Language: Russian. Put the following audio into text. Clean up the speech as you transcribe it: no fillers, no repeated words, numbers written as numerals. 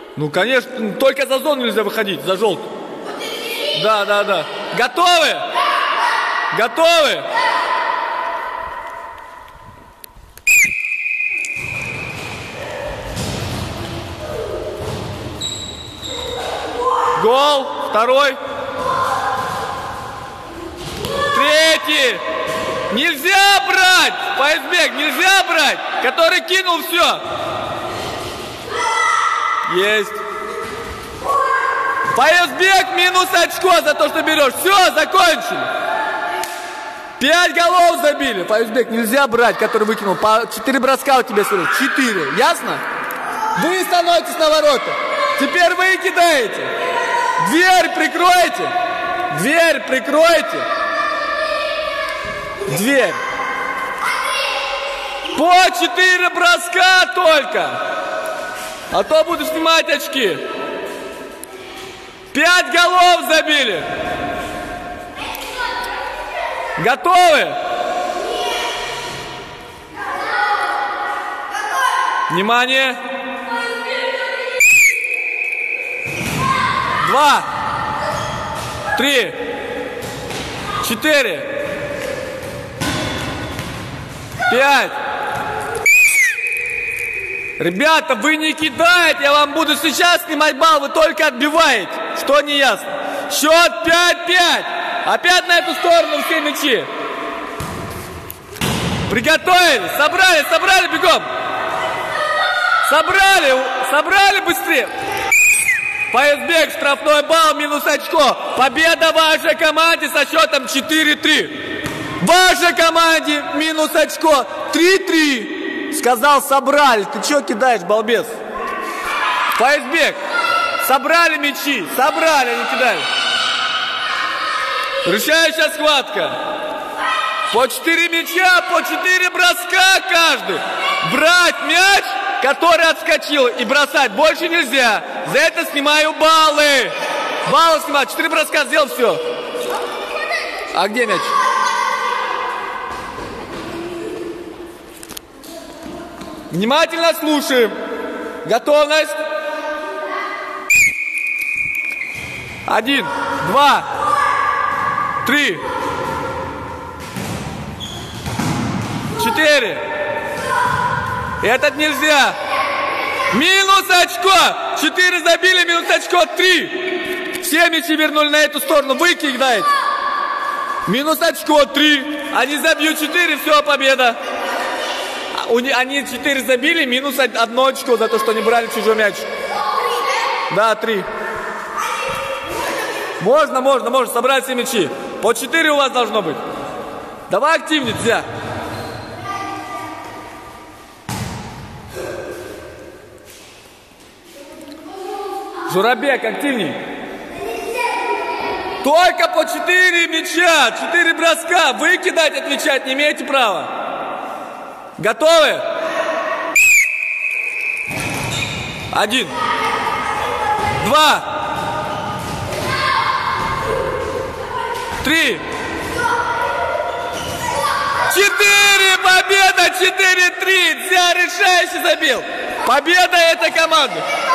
Ну, конечно, только за зону нельзя выходить, за желтую. Да, да, да. Готовы? Готовы? Гол. Второй. Третий. Нельзя брать. Файзбек, нельзя брать. Который кинул все. Есть. Файзбек минус очко за то, что берешь. Все, закончили. 5 голов забили. Файзбек, нельзя брать, который выкинул. По 4 броска у тебя всего. 4. Ясно? Вы становитесь на ворота. Теперь вы кидаете. Дверь прикройте. Дверь прикройте. Дверь. По 4 броска только. А то буду снимать очки. 5 голов забили. Готовы? Внимание. 2, 3, 4, 5. Ребята, вы не кидаете, я вам буду сейчас снимать балл, вы только отбиваете. Что не ясно? Счет 5-5. Опять на эту сторону все мячи. Приготовились, собрали, бегом. Собрали быстрее. Файзбек, штрафной балл, минус очко. Победа вашей команде со счетом 4-3. Вашей команде минус очко 3-3. Сказал, собрали. Ты что кидаешь, балбес? Файзбек, собрали мячи. Собрали, не кидали. Решающая схватка. По 4 мяча, по 4 броска каждый. Брать мяч, который отскочил, и бросать больше нельзя. За это снимаю баллы. Баллы снимать. 4 броска сделал, все. А где мяч? Внимательно слушаем. Готовность. 1, 2, 3, 4. Этот нельзя. Минус очко. 4 забили, минус очко 3. Все мячи вернули на эту сторону. Вы кидаете. Минус очко 3. Они забьют 4, все, победа. Они 4 забили, минус 1 очко за то, что не брали чужой мяч. Да, 3. Можно. Собрать все мячи. По 4 у вас должно быть. Давай активнее, Дзя. Журабек, активней. Только по 4 мяча, 4 броска. Вы кидать, отвечать не имеете права. Готовы? 1, 2, 3, 4. Победа 4-3. Дзя решающий забил. Победа этой команды.